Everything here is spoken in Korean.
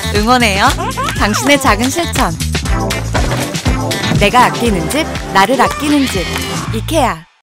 응원해요. 당신의 작은 실천. 내가 아끼는 집, 나를 아끼는 집. 이케아.